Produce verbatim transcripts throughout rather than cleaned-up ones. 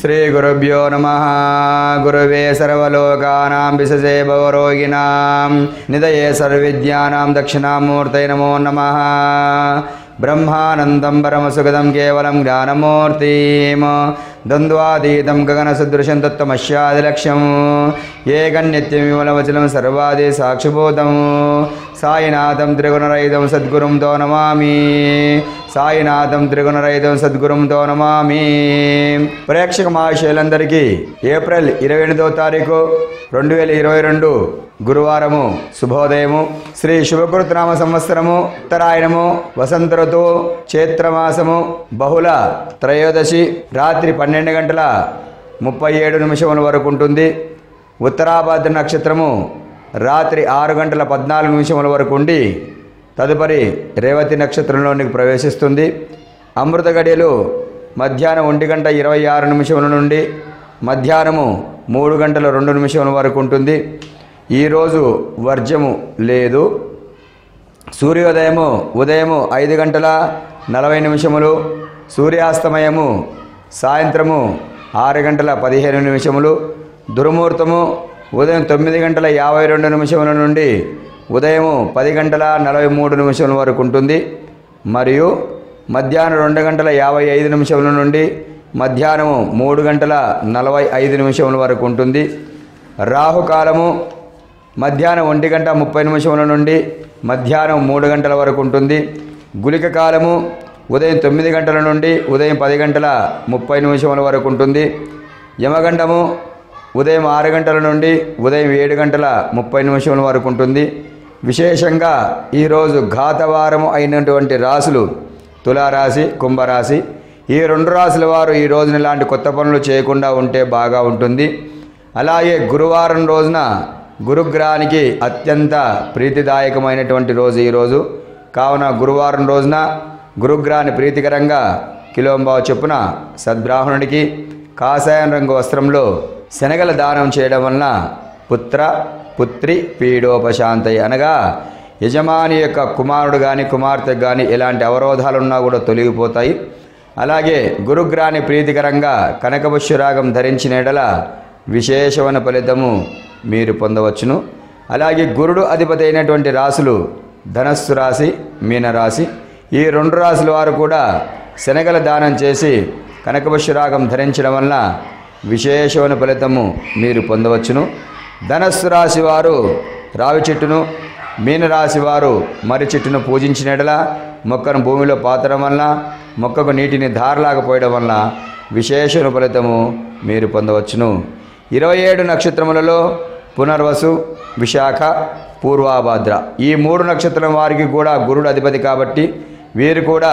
శ్రీ గురుభ్యో నమః. గురవే సర్వలోకానాం విశజే భవరోగిణాం నిదయే సర్వవిద్యానాం దక్షిణామూర్తై నమో నమః. బ్రహ్మానందం పరమసుఖదం కేవలం జ్ఞానమూర్తిం ద్వంద్వాతీతం గగనసదృశం తత్వమస్యాదిలక్ష్యం ఏకన్నిత్యం విమలవచలం సర్వాది సాక్షిభూతం సాయినాథం త్రిగుణరహితం సద్గురుం తో నమామి. సాయినాథం త్రిగుణరహితం సద్గురుం తో నమామి. ప్రేక్షక మహాశయులందరికీ ఏప్రిల్ ఇరవై ఎనిమిదవ తారీఖు రెండు వేల ఇరవై రెండు గురువారము శుభోదయము. శ్రీ శుభకృతనామ సంవత్సరము ఉత్తరాయణము వసంత ఋతువు చైత్రమాసము బహుళ త్రయోదశి రాత్రి పన్నెండు గంటల ముప్పై ఏడు నిమిషముల వరకు ఉంటుంది. ఉత్తరాభాద్ర నక్షత్రము రాత్రి ఆరు గంటల పద్నాలుగు నిమిషముల వరకు ఉండి తదుపరి రేవతి నక్షత్రంలోనికి ప్రవేశిస్తుంది. అమృత గడియలు మధ్యాహ్నం ఒంటి గంట ఇరవై ఆరు నిమిషముల నుండి మధ్యాహ్నము మూడు గంటల రెండు నిమిషముల వరకు ఉంటుంది. ఈరోజు వర్జము లేదు. సూర్యోదయము ఉదయము ఐదు గంటల నలభై నిమిషములు, సూర్యాస్తమయము సాయంత్రము ఆరు గంటల పదిహేను నిమిషములు, దుర్ముహూర్తము ఉదయం తొమ్మిది గంటల యాభై రెండు నిమిషముల నుండి ఉదయము పది గంటల నలభై మూడు నిమిషముల వరకు ఉంటుంది. మరియు మధ్యాహ్నం రెండు గంటల యాభై ఐదు నిమిషముల నుండి మధ్యాహ్నము మూడు గంటల నలభై ఐదు నిమిషముల వరకు ఉంటుంది. రాహుకాలము మధ్యాహ్నం ఒంటి గంట ముప్పై నిమిషముల నుండి మధ్యాహ్నం మూడు గంటల వరకు ఉంటుంది. గుళిక కాలము ఉదయం తొమ్మిది గంటల నుండి ఉదయం పది గంటల ముప్పై నిమిషముల వరకు ఉంటుంది. యమగండము ఉదయం ఆరు గంటల నుండి ఉదయం ఏడు గంటల ముప్పై నిమిషముల వరకు ఉంటుంది. విశేషంగా ఈరోజు ఘాతవారము అయినటువంటి రాశులు తులారాశి, కుంభరాశి. ఈ రెండు రాశుల వారు ఈ రోజున ఇలాంటి కొత్త పనులు చేయకుండా ఉంటే బాగా ఉంటుంది. అలాగే గురువారం రోజున గురుగ్రహానికి అత్యంత ప్రీతిదాయకమైనటువంటి రోజు ఈరోజు. కావున గురువారం రోజున గురుగ్రహాన్ని ప్రీతికరంగా కిలోంబావు చొప్పున సద్బ్రాహ్మణుడికి కాషాయం రంగు వస్త్రంలో శనగల దానం చేయడం వలన పుత్ర పుత్రి పీడోపశాంతయి అనగా యజమాని యొక్క కుమారుడు కానీ కుమార్తె కానీ ఎలాంటి అవరోధాలున్నా కూడా తొలగిపోతాయి. అలాగే గురుగ్రహాన్ని ప్రీతికరంగా కనకపుష్యరాగం ధరించిన ఎడల విశేషమైన ఫలితము మీరు పొందవచ్చును. అలాగే గురుడు అధిపతి అయినటువంటి రాశులు ధనస్సు రాశి, మీనరాశి. ఈ రెండు రాశుల వారు కూడా శనగల దానం చేసి కనకపుష్యరాగం ధరించడం వలన విశేషమైన ఫలితము మీరు పొందవచ్చును. ధనస్సు రాశి వారు రావి చెట్టును, మీనరాశి వారు మర్రి చెట్టును పూజించిన ఎడల మొక్కను భూమిలో పాతడం వలన మొక్కకు నీటిని ధారలాగపోయడం వలన విశేషమైన ఫలితము మీరు పొందవచ్చును. ఇరవై ఏడు నక్షత్రములలో పునర్వసు, విశాఖ, పూర్వాభాద్ర ఈ మూడు నక్షత్రం వారికి కూడా గురుడు అధిపతి కాబట్టి వీరు కూడా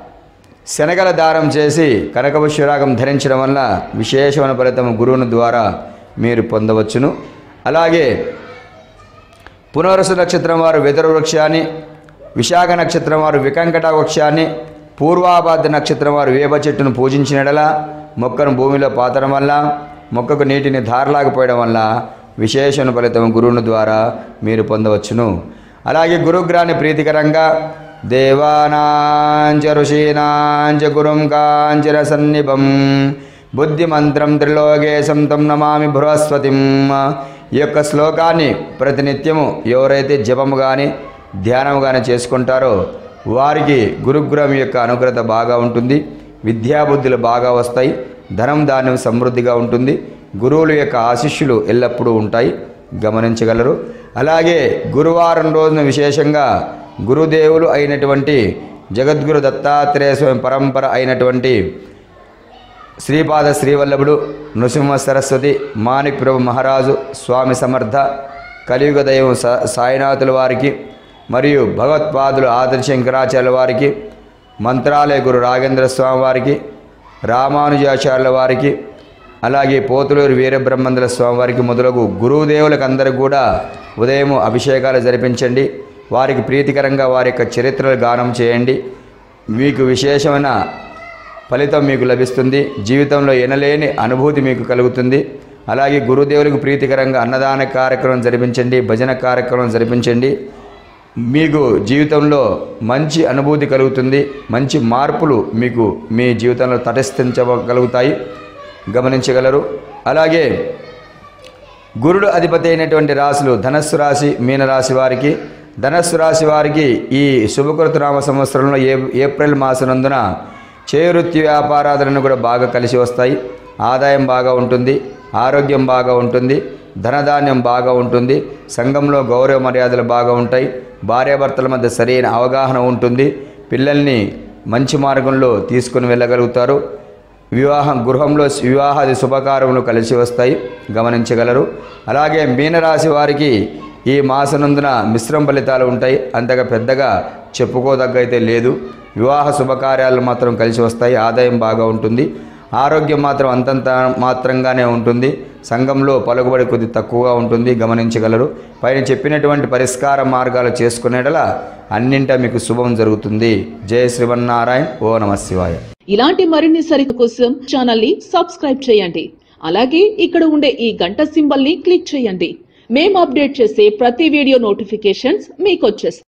శనగల దానం చేసి కనకపుష్యరాగం ధరించడం వల్ల విశేషమైన ఫలితం గురువుని ద్వారా మీరు పొందవచ్చును. అలాగే పునర్వసు నక్షత్రం వారు వెదురు వృక్షాన్ని, విశాఖ నక్షత్రం వారు వికంకట వృక్షాన్ని, పూర్వాభాద్ర నక్షత్రం వారు వేప చెట్టును పూజించినడలా మొక్కను భూమిలో పాతడం వల్ల మొక్కకు నీటిని ధారలాగపోయడం వల్ల విశేషణ ఫలితం గురువుని ద్వారా మీరు పొందవచ్చును. అలాగే గురుగ్రహాన్ని ప్రీతికరంగా దేవానాంచ ఋషీనాంచ గురుం కాంచన సన్నిభం బుద్ధిమంత్రం త్రిలోకేశం తం నమామి బృహస్పతిం. ఈ యొక్క శ్లోకాన్ని ప్రతినిత్యము ఎవరైతే జపము కానీ ధ్యానము కానీ చేసుకుంటారో వారికి గురుగ్రహం యొక్క అనుగ్రహత బాగా ఉంటుంది. విద్యాబుద్ధులు బాగా వస్తాయి. ధనం ధాన్యం సమృద్ధిగా ఉంటుంది. గురువుల యొక్క ఆశీస్సులు ఎల్లప్పుడూ ఉంటాయి, గమనించగలరు. అలాగే గురువారం రోజున విశేషంగా గురుదేవులు అయినటువంటి జగద్గురు దత్తాత్రేయ స్వామి పరంపర అయినటువంటి శ్రీపాద శ్రీవల్లభుడు, నృసింహ సరస్వతి, మాణిక్ ప్రభు మహారాజు, స్వామి సమర్థ, కలియుగ దైవం సా సాయినాథుల వారికి మరియు భగవత్పాదులు ఆదిశంకరాచార్యుల శంకరాచార్యుల వారికి, మంత్రాలయ గురు రాఘేంద్ర స్వామి వారికి, రామానుజాచార్యుల వారికి, అలాగే పోతులూరు వీరబ్రహ్మేంద్ర స్వామి వారికి మొదలగు గురుదేవులకు అందరికీ కూడా ఉదయం అభిషేకాలు జరిపించండి. వారికి ప్రీతికరంగా వారి యొక్క చరిత్రలు గానం చేయండి. మీకు విశేషమైన ఫలితం మీకు లభిస్తుంది. జీవితంలో ఎనలేని అనుభూతి మీకు కలుగుతుంది. అలాగే గురుదేవులకు ప్రీతికరంగా అన్నదాన కార్యక్రమం జరిపించండి, భజన కార్యక్రమం జరిపించండి. మీకు జీవితంలో మంచి అనుభూతి కలుగుతుంది. మంచి మార్పులు మీకు మీ జీవితంలో తటస్థించగలుగుతాయి. గమనించగలరు. అలాగే గురుడు అధిపతి అయినటువంటి రాశులు ధనస్సు రాశి, మీనరాశి వారికి ధనస్సు రాశి వారికి ఈ శుభకృతనామ సంవత్సరంలో ఏ ఏప్రిల్ మాసనందున చేవృత్తి వ్యాపారాలను కూడా బాగా కలిసి వస్తాయి. ఆదాయం బాగా ఉంటుంది, ఆరోగ్యం బాగా ఉంటుంది, ధనధాన్యం బాగా ఉంటుంది, సంఘంలో గౌరవ మర్యాదలు బాగా ఉంటాయి, భార్యాభర్తల మధ్య సరైన అవగాహన ఉంటుంది, పిల్లల్ని మంచి మార్గంలో తీసుకుని వెళ్ళగలుగుతారు. వివాహం గృహంలో వివాహాది శుభకార్యములు కలిసి వస్తాయి, గమనించగలరు. అలాగే మీనరాశి వారికి ఈ మాసనందున మిశ్రమ ఫలితాలు ఉంటాయి. అంతగా పెద్దగా చెప్పుకోదగ్గైతే లేదు. వివాహ శుభకార్యాలు మాత్రం కలిసి వస్తాయి, ఆదాయం బాగా ఉంటుంది, ఆరోగ్యం మాత్రం అంతంత మాత్రంగానే ఉంటుంది, సంఘంలో పలుకుబడి కొద్ది తక్కువగా ఉంటుంది, గమనించగలరు. పైన చెప్పినటువంటి పరిష్కార మార్గాలు చేసుకునేటలా అన్నింటా మీకు శుభం జరుగుతుంది. జయ శ్రీమన్నారాయణ. ఓ నమ శివాయ. ఇలాంటి మరిన్ని సరిత కోసం ఛానల్ ని సబ్స్క్రైబ్ చేయండి. అలాగే ఇక్కడ ఉండే ఈ గంట సింబల్ ని క్లిక్ చేయండి. మేము అప్డేట్ చేసే ప్రతి వీడియో నోటిఫికేషన్స్ మీకు వచ్చేస్తాయి.